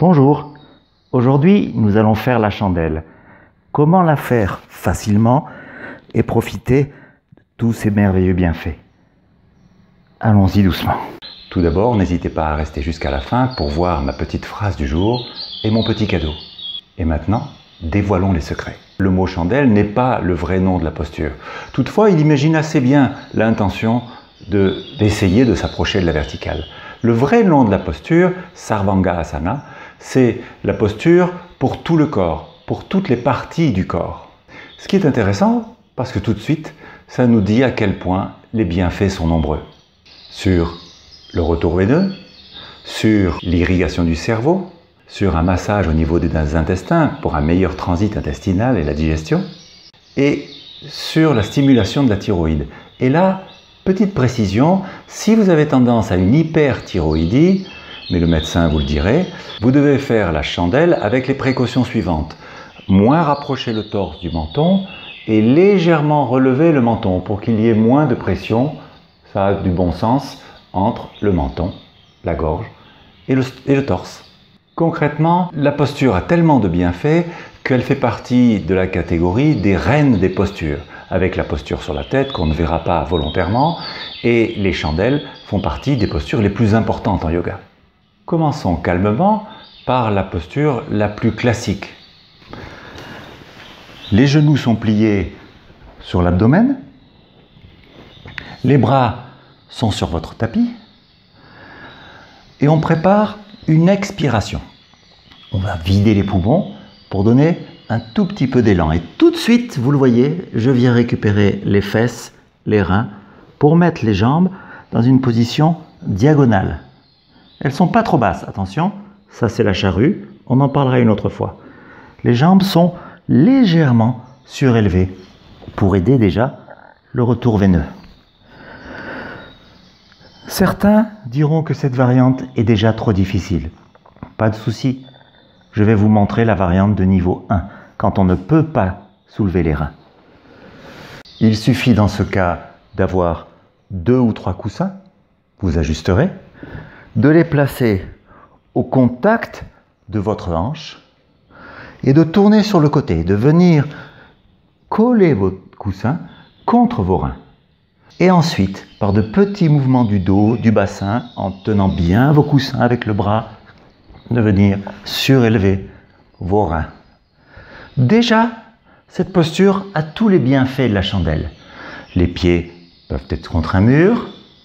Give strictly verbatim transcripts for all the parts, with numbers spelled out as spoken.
Bonjour, aujourd'hui nous allons faire la chandelle. Comment la faire facilement et profiter de tous ces merveilleux bienfaits? Allons-y doucement. Tout d'abord, n'hésitez pas à rester jusqu'à la fin pour voir ma petite phrase du jour et mon petit cadeau. Et maintenant, dévoilons les secrets. Le mot chandelle n'est pas le vrai nom de la posture. Toutefois, il imagine assez bien l'intention de, d'essayer de s'approcher de la verticale. Le vrai nom de la posture, Sarvangasana, c'est la posture pour tout le corps, pour toutes les parties du corps. Ce qui est intéressant, parce que tout de suite, ça nous dit à quel point les bienfaits sont nombreux. Sur le retour veineux, sur l'irrigation du cerveau, sur un massage au niveau des intestins pour un meilleur transit intestinal et la digestion, et sur la stimulation de la thyroïde. Et là, petite précision, si vous avez tendance à une hyperthyroïdie, mais le médecin vous le dirait, vous devez faire la chandelle avec les précautions suivantes. Moins rapprocher le torse du menton et légèrement relever le menton pour qu'il y ait moins de pression, ça a du bon sens, entre le menton, la gorge et le, et le torse. Concrètement, la posture a tellement de bienfaits qu'elle fait partie de la catégorie des reines des postures, avec la posture sur la tête qu'on ne verra pas volontairement, et les chandelles font partie des postures les plus importantes en yoga. Commençons calmement par la posture la plus classique. Les genoux sont pliés sur l'abdomen, les bras sont sur votre tapis, et on prépare une expiration. On va vider les poumons pour donner un tout petit peu d'élan. Et tout de suite, vous le voyez, je viens récupérer les fesses, les reins, pour mettre les jambes dans une position diagonale. Elles ne sont pas trop basses, attention, ça c'est la charrue, on en parlera une autre fois. Les jambes sont légèrement surélevées pour aider déjà le retour veineux. Certains diront que cette variante est déjà trop difficile. Pas de souci, je vais vous montrer la variante de niveau un, quand on ne peut pas soulever les reins. Il suffit dans ce cas d'avoir deux ou trois coussins, vous ajusterez, de les placer au contact de votre hanche et de tourner sur le côté, de venir coller vos coussins contre vos reins. Et ensuite, par de petits mouvements du dos, du bassin, en tenant bien vos coussins avec le bras, de venir surélever vos reins. Déjà, cette posture a tous les bienfaits de la chandelle. Les pieds peuvent être contre un mur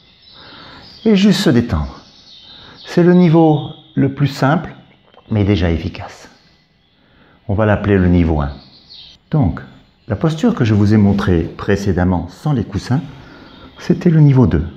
et juste se détendre. C'est le niveau le plus simple, mais déjà efficace. On va l'appeler le niveau un. Donc, la posture que je vous ai montrée précédemment sans les coussins, c'était le niveau deux.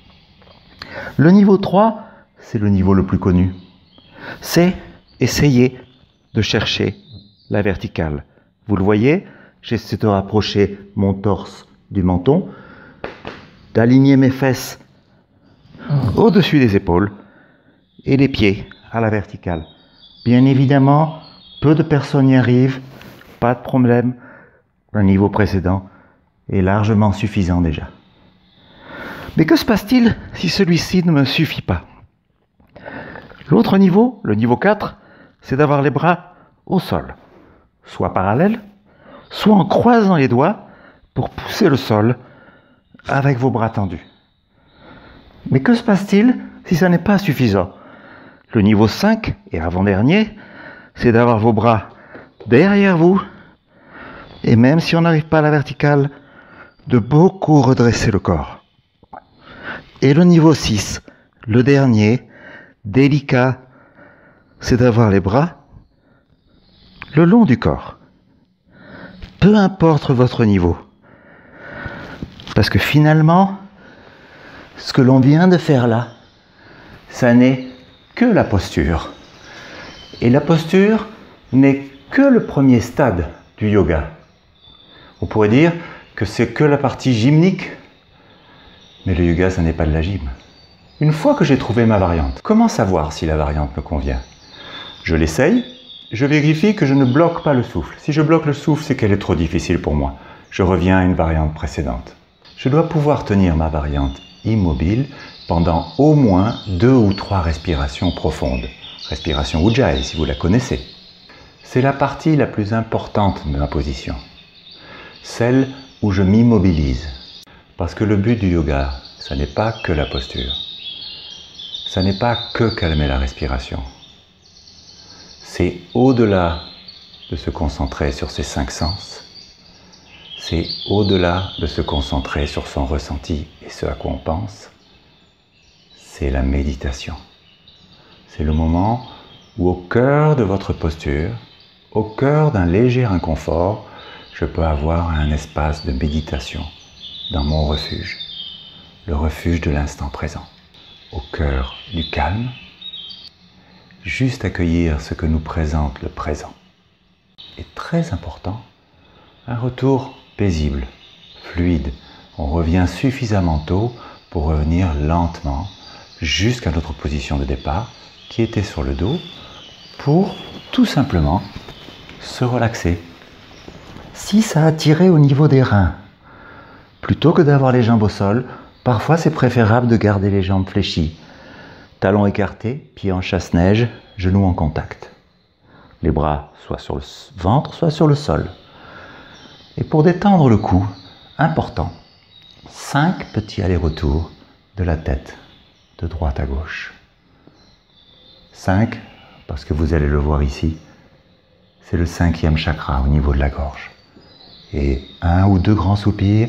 Le niveau trois, c'est le niveau le plus connu. C'est essayer de chercher la verticale. Vous le voyez, j'essaie de rapprocher mon torse du menton, d'aligner mes fesses au-dessus des épaules et les pieds à la verticale. Bien évidemment, peu de personnes y arrivent, pas de problème. Le niveau précédent est largement suffisant déjà. Mais que se passe-t-il si celui-ci ne me suffit pas? L'autre niveau, le niveau quatre, c'est d'avoir les bras au sol, soit parallèles, soit en croisant les doigts pour pousser le sol avec vos bras tendus. Mais que se passe-t-il si ça n'est pas suffisant? Le niveau cinq, et avant-dernier, c'est d'avoir vos bras derrière vous, et même si on n'arrive pas à la verticale, de beaucoup redresser le corps. Et le niveau six, le dernier, délicat, c'est d'avoir les bras le long du corps. Peu importe votre niveau. Parce que finalement, ce que l'on vient de faire là, ça n'est que la posture. Et la posture n'est que le premier stade du yoga. On pourrait dire que c'est que la partie gymnique. Mais le yoga, ça n'est pas de la gym. Une fois que j'ai trouvé ma variante, comment savoir si la variante me convient? Je l'essaye, je vérifie que je ne bloque pas le souffle. Si je bloque le souffle, c'est qu'elle est trop difficile pour moi. Je reviens à une variante précédente. Je dois pouvoir tenir ma variante immobile pendant au moins deux ou trois respirations profondes. respiration Ujjayi si vous la connaissez. C'est la partie la plus importante de ma position, celle où je m'immobilise. Parce que le but du yoga, ça n'est pas que la posture, ça n'est pas que calmer la respiration. C'est au-delà de se concentrer sur ses cinq sens, c'est au-delà de se concentrer sur son ressenti et ce à quoi on pense, c'est la méditation. C'est le moment où au cœur de votre posture, au cœur d'un léger inconfort, je peux avoir un espace de méditation dans mon refuge, le refuge de l'instant présent, au cœur du calme, juste accueillir ce que nous présente le présent. Et très important, un retour paisible, fluide. On revient suffisamment tôt pour revenir lentement jusqu'à notre position de départ, qui était sur le dos, pour tout simplement se relaxer. Si ça a tiré au niveau des reins, plutôt que d'avoir les jambes au sol, parfois c'est préférable de garder les jambes fléchies. Talons écartés, pieds en chasse-neige, genoux en contact. Les bras soit sur le ventre, soit sur le sol. Et pour détendre le cou, important, cinq petits allers-retours de la tête, de droite à gauche. cinq, parce que vous allez le voir ici, c'est le cinquième chakra au niveau de la gorge. Et un ou deux grands soupirs,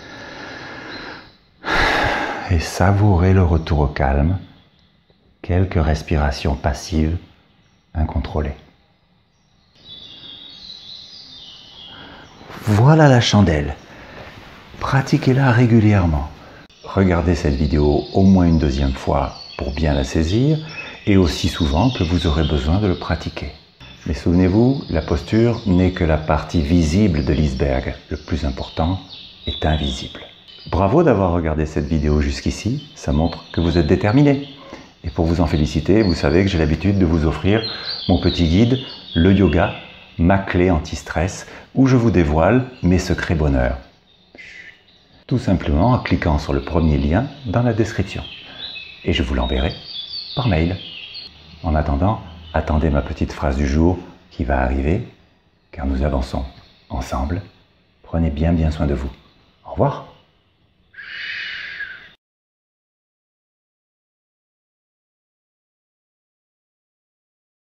et savourez le retour au calme, quelques respirations passives, incontrôlées. Voilà la chandelle. Pratiquez-la régulièrement. Regardez cette vidéo au moins une deuxième fois pour bien la saisir et aussi souvent que vous aurez besoin de le pratiquer. Mais souvenez-vous, la posture n'est que la partie visible de l'iceberg. Le plus important est invisible. Bravo d'avoir regardé cette vidéo jusqu'ici, ça montre que vous êtes déterminé. Et pour vous en féliciter, vous savez que j'ai l'habitude de vous offrir mon petit guide, le yoga, ma clé anti-stress, où je vous dévoile mes secrets bonheur. Tout simplement en cliquant sur le premier lien dans la description. Et je vous l'enverrai par mail. En attendant, attendez ma petite phrase du jour qui va arriver, car nous avançons ensemble. Prenez bien bien soin de vous. Au revoir.